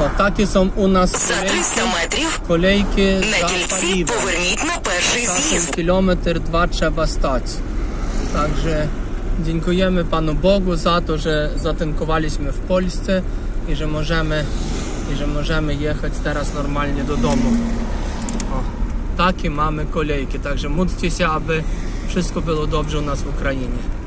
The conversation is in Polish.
Такі są у нас За 300 метрів kolejki на za кільці paliwo. поверніть на перший Czasem з'їзд. kilometr 2 trzeba stać. Także dziękujemy Panu Bogu za to, że zatankowaliśmy w Polsce i że możemy jechać teraz normalnie do domu. O, takie mamy kolejki, także módlcie się, aby wszystko było dobrze u nas w Ukrainie.